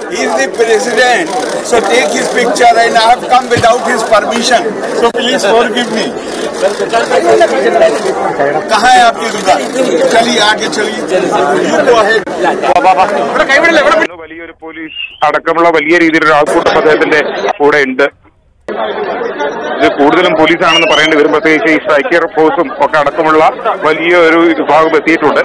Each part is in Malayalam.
He is the president. So take his picture, and I have come without his permission. So please forgive me. कहाँ है आपकी दुकान? चलिए आगे चलिए. You go ahead. വലിയൊരു പോലീസ് അടക്കമുള്ള വലിയ രീതിയിലുള്ള ആൾക്കൂട്ടം അദ്ദേഹത്തിന്റെ കൂടെ ഉണ്ട്. ഇത് കൂടുതലും പോലീസാണെന്ന് പറയേണ്ടി വരും. പ്രത്യേകിച്ച് ഈ സ്ട്രൈക്കർ ഫോഴ്സും ഒക്കെ അടക്കമുള്ള വലിയൊരു വിഭാഗം എത്തിയിട്ടുണ്ട്.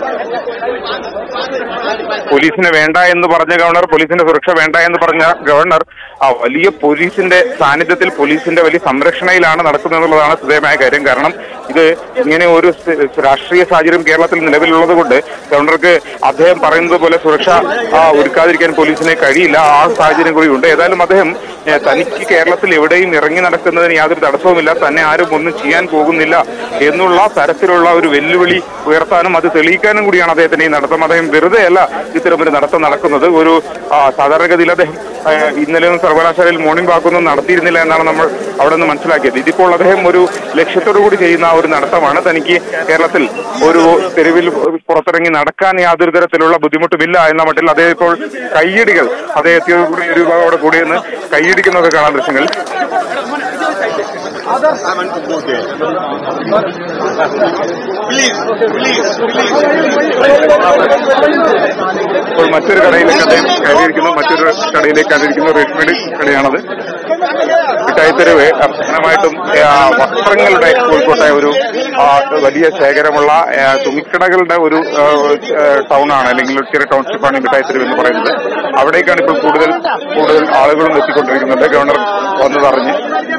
പോലീസിനെ വേണ്ട എന്ന് പറഞ്ഞ ഗവർണർ, പോലീസിന്റെ സുരക്ഷ വേണ്ട എന്ന് പറഞ്ഞ ഗവർണർ ആ വലിയ പോലീസിന്റെ സാന്നിധ്യത്തിൽ, പോലീസിന്റെ വലിയ സംരക്ഷണയിലാണ് നടക്കുന്നതെന്നുള്ളതാണ് ശ്രദ്ധേയമായ കാര്യം. കാരണം ഇത് ഇങ്ങനെ ഒരു രാഷ്ട്രീയ സാഹചര്യം കേരളത്തിൽ നിലവിലുള്ളത് കൊണ്ട് ഗവർണർക്ക് അദ്ദേഹം പറയുന്നത് പോലെ സുരക്ഷ ഒരുക്കാതിരിക്കാൻ പോലീസിന് കഴിയില്ല. ആ സാഹചര്യം കൂടിയുണ്ട്. ഏതായാലും അദ്ദേഹം തനിക്ക് കേരളത്തിൽ എവിടെയും ഇറങ്ങി നടക്കുന്നതിന് യാതൊരു തടസ്സവുമില്ല, തന്നെ ആരും ഒന്നും ചെയ്യാൻ പോകുന്നില്ല എന്നുള്ള തരത്തിലുള്ള ഒരു വെല്ലുവിളി ഉയർത്താനും അത് തെളിയിക്കാനും കൂടിയാണ് അദ്ദേഹത്തിന്റെ ഈ നടത്തം. അദ്ദേഹം വെറുതെ അല്ല ഇത്തരമൊരു നടത്തം നടക്കുന്നത്. ഒരു സാധാരണഗതിയിൽ അദ്ദേഹം ഇന്നലെയും സർവകലാശാലയിൽ മോർണിംഗ് വാക്കൊന്നും നടത്തിയിരുന്നില്ല എന്നാണ് നമ്മൾ അവിടെ നിന്ന് മനസ്സിലാക്കിയത്. ഇതിപ്പോൾ അദ്ദേഹം ഒരു ലക്ഷ്യത്തോടു കൂടി ചെയ്യുന്ന ഒരു നടത്തമാണ്. തനിക്ക് കേരളത്തിൽ ഒരു തെരുവിൽ പുറത്തിറങ്ങി നടക്കാൻ യാതൊരു തരത്തിലുള്ള ബുദ്ധിമുട്ടുമില്ല എന്ന മട്ടിൽ അദ്ദേഹം ഇപ്പോൾ കയ്യടികൾ അദ്ദേഹത്തോടു കൂടി ഒരു വിഭാഗത്തോടെ കൂടിയെന്ന് കൈയടിക്കുന്നതൊക്കെ കാണാൻ ദൃശ്യങ്ങൾ. ഇപ്പോൾ മറ്റൊരു കടയിലേക്ക് അദ്ദേഹം കയറിയിരിക്കുന്നു. മറ്റൊരു കടയിലേക്ക് കയറിയിരിക്കുന്നു. റെഡിമെയ്ഡ് കടയാണത്. മിഠായിത്തെരുവ് പ്രധാനമായിട്ടും വസ്ത്രങ്ങളുടെ കോഴിക്കോട്ടെ ഒരു വലിയ ശേഖരമുള്ള തുണിക്കടകളുടെ ഒരു ടൗണാണ്, അല്ലെങ്കിൽ ഒരു ചെറിയ ടൗൺഷിപ്പാണ് മിഠായിത്തെരുവ് എന്ന് പറയുന്നത്. അവിടേക്കാണ് ഇപ്പോൾ കൂടുതൽ ആളുകളും എത്തിക്കൊണ്ടിരിക്കുന്നുണ്ട്. ഗവർണർ വന്നതറിഞ്ഞ്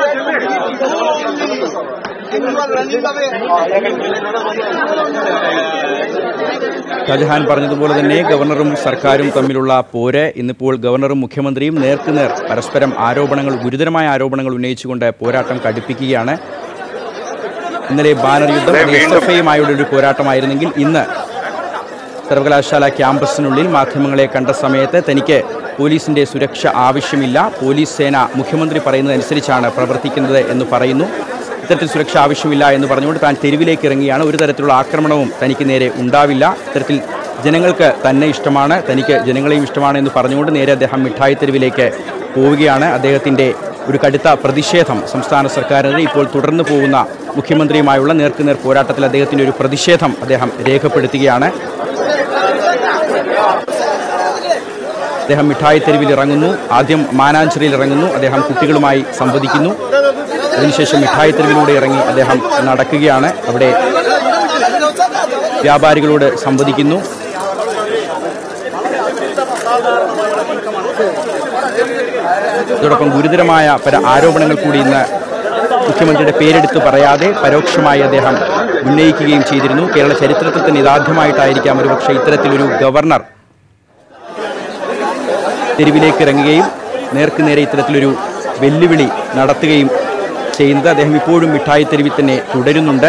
ഷാജഹാൻ പറഞ്ഞതുപോലെ തന്നെ ഗവർണറും സർക്കാരും തമ്മിലുള്ള പോര് ഇന്നിപ്പോൾ ഗവർണറും മുഖ്യമന്ത്രിയും നേർക്കുനേർ പരസ്പരം ഗുരുതരമായ ആരോപണങ്ങൾ ഉന്നയിച്ചുകൊണ്ട് പോരാട്ടം കടുപ്പിക്കുകയാണ്. ഇന്നലെ ബാനർ യുദ്ധം SFIയുമായുള്ള ഒരു പോരാട്ടമായിരുന്നെങ്കിൽ ഇന്ന് സർവകലാശാല ക്യാമ്പസിനുള്ളിൽ മാധ്യമങ്ങളെ കണ്ട സമയത്ത് തനിക്ക് പോലീസിന്റെ സുരക്ഷ ആവശ്യമില്ല, പോലീസ് സേന മുഖ്യമന്ത്രി പറയുന്നതനുസരിച്ചാണ് പ്രവർത്തിക്കുന്നത് എന്ന് പറയുന്നു. ഇത്തരത്തിൽ സുരക്ഷ ആവശ്യമില്ല എന്ന് പറഞ്ഞുകൊണ്ട് താൻ തെരുവിലേക്ക് ഇറങ്ങിയാണ്. ഒരു തരത്തിലുള്ള ആക്രമണവും തനിക്ക് നേരെ ഉണ്ടാവില്ല. ഇത്തരത്തിൽ ജനങ്ങൾക്ക് തന്നെ ഇഷ്ടമാണ്, തനിക്ക് ജനങ്ങളെയും ഇഷ്ടമാണ് എന്ന് പറഞ്ഞുകൊണ്ട് നേരെ അദ്ദേഹം മിഠായി തെരുവിലേക്ക് പോവുകയാണ്. അദ്ദേഹത്തിൻ്റെ ഒരു കടുത്ത പ്രതിഷേധം സംസ്ഥാന സർക്കാരിനെതിരെ ഇപ്പോൾ തുടർന്നു പോകുന്ന മുഖ്യമന്ത്രിയുമായുള്ള നേർക്കുനേർ പോരാട്ടത്തിൽ അദ്ദേഹത്തിൻ്റെ ഒരു പ്രതിഷേധം അദ്ദേഹം രേഖപ്പെടുത്തുകയാണ്. അദ്ദേഹം മിഠായി തെരുവിൽ ഇറങ്ങുന്നു. ആദ്യം മാനാഞ്ചിറയിൽ ഇറങ്ങുന്നു. അദ്ദേഹം കുട്ടികളുമായി സംവദിക്കുന്നു. അതിനുശേഷം മിഠായി തെരുവിലൂടെ ഇറങ്ങി അദ്ദേഹം നടക്കുകയാണ്. അവിടെ വ്യാപാരികളോട് സംവദിക്കുന്നു. അതോടൊപ്പം ഗുരുതരമായ പല ആരോപണങ്ങൾ കൂടി ഇന്ന് മുഖ്യമന്ത്രിയുടെ പേരെടുത്ത് പറയാതെ പരോക്ഷമായി അദ്ദേഹം ഉന്നയിക്കുകയും ചെയ്തിരുന്നു. കേരള ചരിത്രത്തിൽ തന്നെ ഇതാദ്യമായിട്ടായിരിക്കാം ഒരുപക്ഷെ ഇത്തരത്തിലൊരു ഗവർണർ തെരുവിലേക്ക് ഇറങ്ങുകയും നേർക്കുനേരെ ഇത്തരത്തിലൊരു വെല്ലുവിളി നടത്തുകയും ചെയ്യുന്നത്. അദ്ദേഹം ഇപ്പോഴും മിഠായി തെരുവിൽ തന്നെ തുടരുന്നുണ്ട്.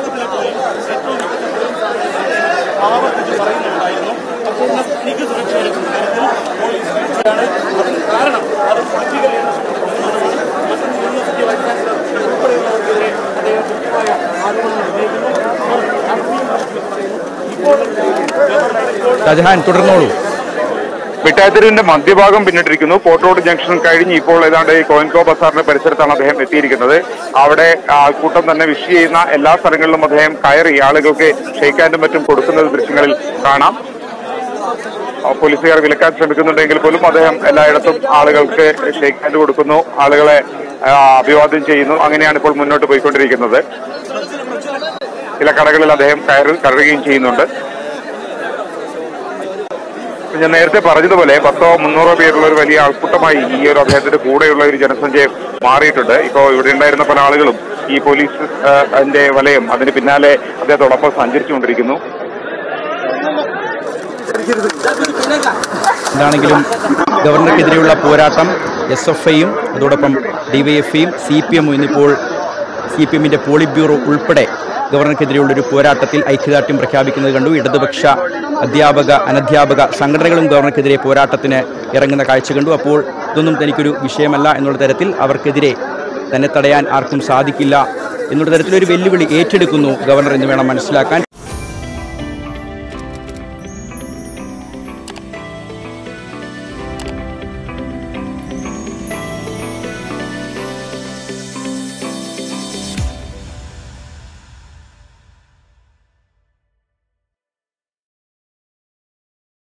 ഷാജഹാൻ തുടർന്നോളൂ. മിഠായിത്തെരുവിന്റെ മധ്യഭാഗം പിന്നിട്ടിരിക്കുന്നു. പോർട്ട് റോഡ് ജംഗ്ഷൻ കഴിഞ്ഞ് ഇപ്പോൾ ഏതാണ്ട് കോയിൻകോ ബസാറിന്റെ പരിസരത്താണ് അദ്ദേഹം എത്തിയിരിക്കുന്നത്. അവിടെ ആൾക്കൂട്ടം തന്നെ വിഷ് ചെയ്യുന്ന എല്ലാ സ്ഥലങ്ങളിലും അദ്ദേഹം കയറി ആളുകൾക്ക് ഷെയ്ക്ക് ഹാൻഡും മറ്റും കൊടുക്കുന്നത് ദൃശ്യങ്ങളിൽ കാണാം. പോലീസുകാർ വിലക്കാൻ ശ്രമിക്കുന്നുണ്ടെങ്കിൽ പോലും അദ്ദേഹം എല്ലായിടത്തും ആളുകൾക്ക് ഷെയ്ക്ക് ഹാൻഡ് കൊടുക്കുന്നു, ആളുകളെ അഭിവാദ്യം ചെയ്യുന്നു. അങ്ങനെയാണ് ഇപ്പോൾ മുന്നോട്ട് പോയിക്കൊണ്ടിരിക്കുന്നത്. ചില കടകളിൽ അദ്ദേഹം കയറുകയും ചെയ്യുന്നുണ്ട്. ഞാൻ നേരത്തെ പറഞ്ഞതുപോലെ 100-300 പേരുള്ള ഒരു വലിയ ആൾക്കൂട്ടമായി ഈ ഒരു അദ്ദേഹത്തിന്റെ കൂടെയുള്ള ഒരു ജനസഞ്ചയം മാറിയിട്ടുണ്ട്. ഇപ്പോൾ ഇവിടെ ഉണ്ടായിരുന്ന പല ആളുകളും ഈ പോലീസ് അതിന്റെ വലയം അതിന് പിന്നാലെ അദ്ദേഹത്തോടൊപ്പം സഞ്ചരിച്ചുകൊണ്ടിരിക്കുന്നു. എന്താണെങ്കിലും ഗവർണർക്കെതിരെയുള്ള പോരാട്ടം SFIയും അതോടൊപ്പം DYFIയും CPM ഇന്നിപ്പോൾ CPMന്റെ പോളിറ്റ് ബ്യൂറോ ഉൾപ്പെടെ ഗവർണർക്കെതിരെയുള്ളൊരു പോരാട്ടത്തിൽ ഐക്യദാർഢ്യം പ്രഖ്യാപിക്കുന്നത് കണ്ടു. ഇടതുപക്ഷ അധ്യാപക അനധ്യാപക സംഘടനകളും ഗവർണർക്കെതിരെ പോരാട്ടത്തിന് ഇറങ്ങുന്ന കാഴ്ച കണ്ടു. അപ്പോൾ ഇതൊന്നും തനിക്കൊരു വിഷയമല്ല എന്നുള്ള തരത്തിൽ അവർക്കെതിരെ തന്നെ തടയാൻ ആർക്കും സാധിക്കില്ല എന്നുള്ള തരത്തിലൊരു വെല്ലുവിളി ഏറ്റെടുക്കുന്നു ഗവർണർ എന്ന് വേണം മനസ്സിലാക്കാൻ.